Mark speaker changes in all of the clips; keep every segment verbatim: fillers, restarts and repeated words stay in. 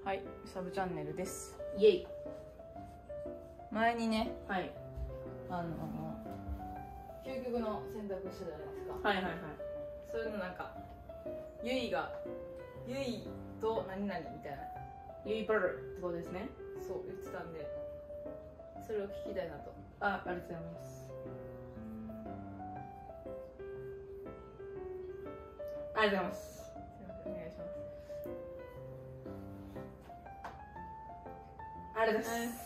Speaker 1: はい、サブチャンネルです。
Speaker 2: イエイ。
Speaker 1: 前にね、
Speaker 2: はい。
Speaker 1: あの究極の選択したじゃないですか。
Speaker 2: はいはいはい。
Speaker 1: それのなんかゆいがゆいと何々みたいな、
Speaker 2: ユイパルってことですね。
Speaker 1: そう言ってたんで、それを聞きたいなと。
Speaker 2: あ、ありがとうございます。ありがとうございます。
Speaker 1: すみません、お願いします。
Speaker 2: ありがとうございます。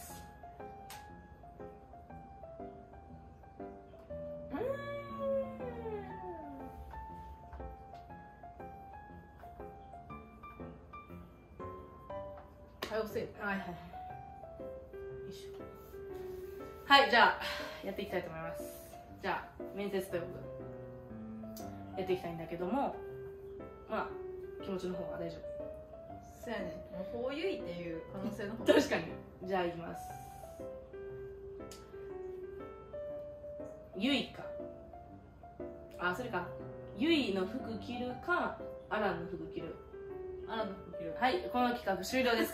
Speaker 1: はい、おせい。
Speaker 2: はいはいはい。よいしょ。はい、じゃあやっていきたいと思います。じゃあ面接ということでやっていきたいんだけども、まあ気持ちの方は大丈夫。
Speaker 1: そうやねん。もうほうゆいっていう可能性の方が
Speaker 2: 確かに。じゃあいきます。ゆいか。あ、それか。ゆいの服着るか、アランの服着る。
Speaker 1: あらの服着る。
Speaker 2: はい、この企画終了です。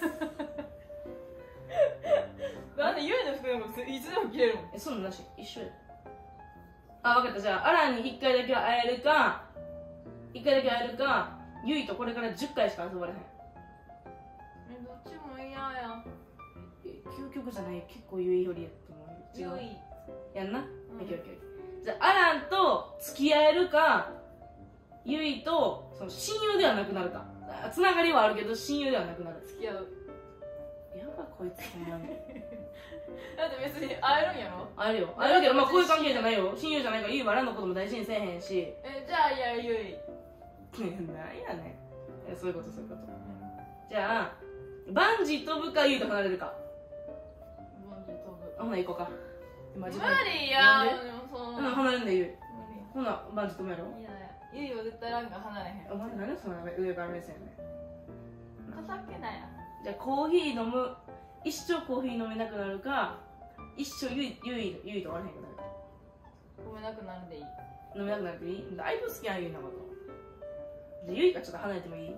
Speaker 1: なんでゆいの服でもいつでも着れるもん。
Speaker 2: え、そんなんなし、一緒や。あ、分かった。じゃあ、アランにいっかいだけは会えるか、いっかいだけ会えるか、ゆいとこれからじゅっかいしか遊ばれへん。
Speaker 1: え、どっちも嫌や。
Speaker 2: え、究極じゃない、結構ゆいよりやと思う。
Speaker 1: ゆい。
Speaker 2: やんな、
Speaker 1: うん、
Speaker 2: オッケーオッケー。じゃあ、アランと付き合えるか、ゆいとその親友ではなくなるか。つながりはあるけど、親友ではなくなる。
Speaker 1: 付き合う。
Speaker 2: やばい、こいつほんまに。
Speaker 1: だって別に会えるんやろ。
Speaker 2: 会えるよ。会えるけど、まあこういう関係じゃないよ。親友じゃないから、ゆいはアランのことも大事にせえへんし。
Speaker 1: え、じゃあ、いや、ゆい。
Speaker 2: なんやねん。そういうこと、そういうこと。じゃあ、バンジー飛ぶか、ゆいと離れるか。
Speaker 1: バンジー飛ぶ。
Speaker 2: ほな、行こうか。
Speaker 1: 無理やん。
Speaker 2: うん、離れんで、ゆい。ほな、バンジー飛ぶやろ。
Speaker 1: いやいや、ゆいは絶対ランが離れへん。
Speaker 2: お前、何その上から目線ね。
Speaker 1: 情けないや。
Speaker 2: じゃあ、コーヒー飲む。一生コーヒー飲めなくなるか、一生ゆい、ゆい、ゆいと終わらへんくなるか。
Speaker 1: ごめんなくなるでいい。
Speaker 2: 飲めなくなるでいい。だいぶ好きやん、ゆいのこと。じゃあ、ゆいがちょっと離れてもいい？いい？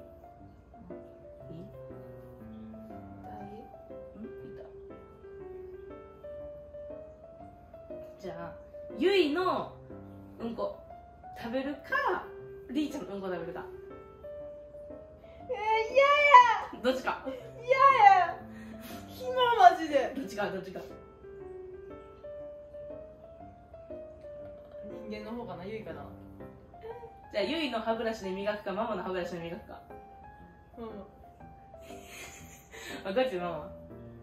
Speaker 2: じゃあ、ゆいのうんこ食べるか、りーちゃんのうんこ食べるか。
Speaker 1: えー、嫌や。
Speaker 2: どっちか。
Speaker 1: 嫌や。暇マジで。
Speaker 2: どっちか、どっちか。
Speaker 1: 人間の方かな、ゆいかな。
Speaker 2: じゃあ、ゆいの歯ブラシで磨くか、ママの歯ブラシで磨くか。
Speaker 1: うん。
Speaker 2: あ、ガチママ。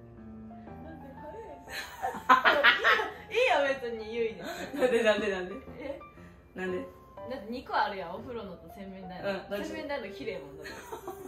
Speaker 1: いいよ別にゆいで。
Speaker 2: なんでなんでなんで。
Speaker 1: え、
Speaker 2: なんで。
Speaker 1: だってにこあるやん、お風呂のと洗面台の。
Speaker 2: うん、
Speaker 1: 洗面台の綺麗もんだって。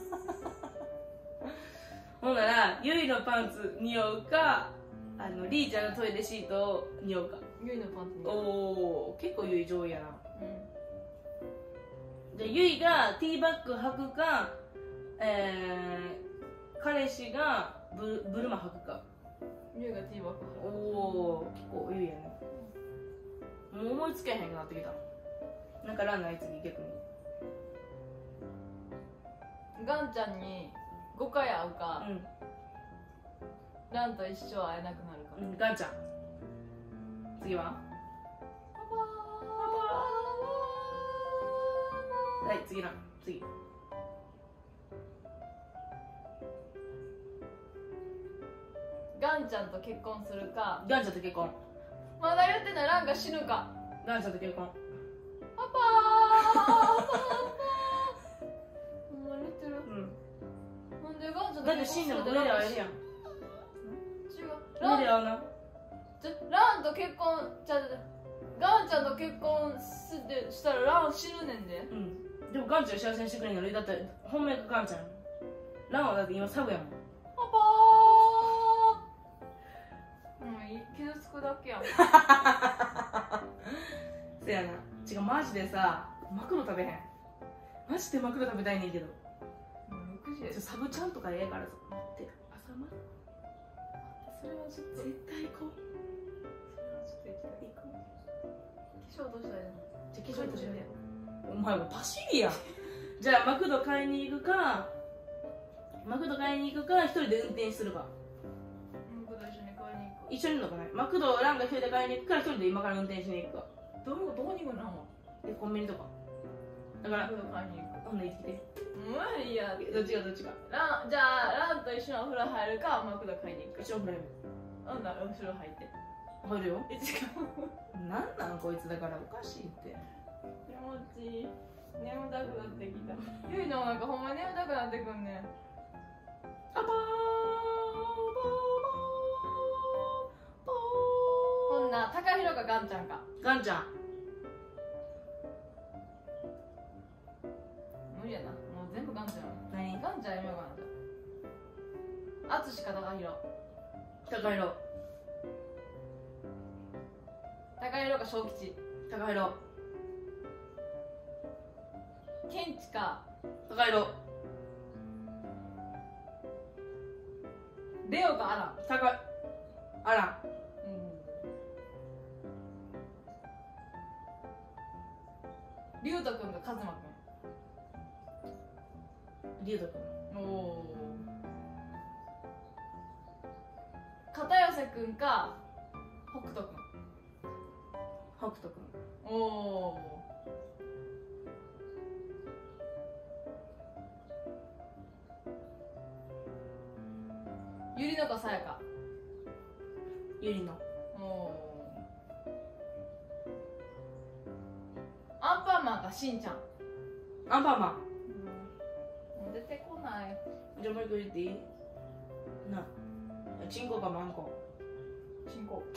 Speaker 2: ほんなら、ゆいのパンツ匂うか、あのりーちゃんのトイレシートを匂うか。
Speaker 1: ゆいのパンツに。
Speaker 2: おお、結構ゆい上位やな。
Speaker 1: うん。
Speaker 2: じゃあ、ゆいがティーバッグ履くか、えー、彼氏がブブルマ履くか。
Speaker 1: ゆいがティーバッグ履く。
Speaker 2: おお、結構ゆいやね。もう思いつけへんくなってきた。なんかランナー次逆に。
Speaker 1: ガンちゃんにごかい会うか、
Speaker 2: うん。
Speaker 1: ランと一生会えなくなるか。
Speaker 2: うん、ガンちゃん。次ははい、次ラン。次。
Speaker 1: ガンちゃんと結婚するか。
Speaker 2: ガンちゃんと結婚。
Speaker 1: まだ言ってない、ランが死ぬか。
Speaker 2: ガンちゃんと結婚。
Speaker 1: パパーパパーほんまに言ってる。
Speaker 2: うん。
Speaker 1: なんでガンちゃんと
Speaker 2: だって死んでも上で会えるやん。
Speaker 1: 違う。
Speaker 2: 上で会うな。
Speaker 1: じゃランと結婚じゃあガンちゃんと結婚すでしたらラン死ぬねんで。
Speaker 2: うん。でもガンちゃん幸せにしてくれんのに、だって本命がガンちゃん。ランはだって今サブやもん。
Speaker 1: パパーもういい、傷つくだけやん。
Speaker 2: せやな。違う、マジでさ、マクロ食べへん。マジでマクロ食べたいねんけど。
Speaker 1: ろくじです。
Speaker 2: サブちゃんとかええからさ。待って、朝ま
Speaker 1: それはちょっと
Speaker 2: 絶対行こう。
Speaker 1: それはちょっと行きたい。
Speaker 2: 行こう。
Speaker 1: 化粧どうしたらいいの？
Speaker 2: じゃあ化粧としよう。お前もパシリやん。じゃあマクド買いに行くか、 マクド買いに行くか一人で運転するか。
Speaker 1: マクド一緒に買いに行く。
Speaker 2: 一緒にいるのかな。マクドランが一人で買いに行くか一人で今から運転しに行くか。
Speaker 1: どういうことどこに行くの？
Speaker 2: でコンビニとかだから
Speaker 1: マクド買いに行く。
Speaker 2: ほんで行ってきて。
Speaker 1: 無理や。
Speaker 2: どっちがどっちが。
Speaker 1: ランじゃあランと一緒にお風呂入るかマクド買いに行くか。
Speaker 2: 一緒にフライ
Speaker 1: あんな後ろ入って
Speaker 2: ム入るよ。
Speaker 1: え違う。
Speaker 2: なんなんこいつだからおかしいって。
Speaker 1: 気持ちいい。眠たくなってきた。ゆいのなんかほんまに眠たくなってくんねん。
Speaker 2: あばー
Speaker 1: ほんな高弘かガンちゃんか。
Speaker 2: ガンちゃん。
Speaker 1: 無理やな。もう全部ガンちゃん。
Speaker 2: 何？
Speaker 1: ガンちゃんやめようかな。あつしか高弘。
Speaker 2: 高弘。
Speaker 1: 高弘か小吉。
Speaker 2: 高弘。
Speaker 1: ケンチか
Speaker 2: 高弘。
Speaker 1: レオかアラン。
Speaker 2: 高い。あら。
Speaker 1: リュウト君かカズマ
Speaker 2: リュウト
Speaker 1: 君。おお。片寄君か北斗君。
Speaker 2: 北斗君。
Speaker 1: おお。ゆりのかさやか。
Speaker 2: ゆりの。
Speaker 1: おお。アンパンマンかしんちゃん。
Speaker 2: アンパンマン。
Speaker 1: うん、出てこない。
Speaker 2: じゃあもう一個言っていい？な。チンコかマンコ。
Speaker 1: チンコ。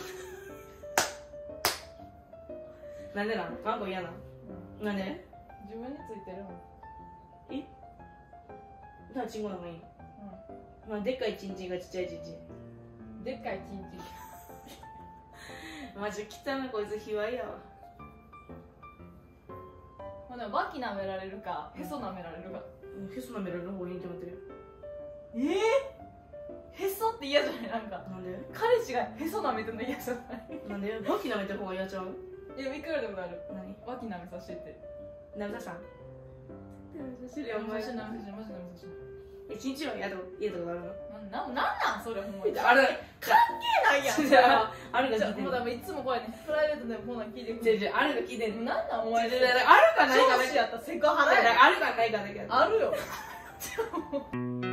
Speaker 2: なんでなんマンコ嫌なの、うん、なんで
Speaker 1: 自分についてるもん。
Speaker 2: えだからチンコの方がいいの、うん、まあ、でっかいチンチンがちっちゃいチンチン。
Speaker 1: でっかいチンチン。
Speaker 2: マジ汚いこいつ卑猥やわ。
Speaker 1: ほな脇舐められるかへそ舐められるか。
Speaker 2: へそ舐められる方がいいと思ってるよ。
Speaker 1: えー、へそって嫌じゃない？なんか
Speaker 2: なんで
Speaker 1: 彼氏がへそ舐めてんの嫌じゃない？
Speaker 2: なんで脇舐めてる方が嫌ちゃう？
Speaker 1: いや、見くられたことある。
Speaker 2: 何
Speaker 1: 脇舐めさせてって。
Speaker 2: 舐めさせたん？舐めさせるよ、
Speaker 1: 舐めさせて、
Speaker 2: お前。
Speaker 1: 舐めさせて、マジ舐めさせて。
Speaker 2: え、ちんちんは嫌だ嫌だことあるの？
Speaker 1: な、なんなんそれほんまに。
Speaker 2: あれ
Speaker 1: 関係ないやん。
Speaker 2: じゃあ、あれが
Speaker 1: じゃあ、
Speaker 2: 聞いてんの。
Speaker 1: もうだめいつもこうやってプライベートでもこんなん聞いてくる。
Speaker 2: じゃじゃあれが聞いてんの。
Speaker 1: なんなんお前。
Speaker 2: じゃじゃあるかないかだけ。
Speaker 1: 上司やったらセクハラや。
Speaker 2: あるかないかだけ。
Speaker 1: あるよ。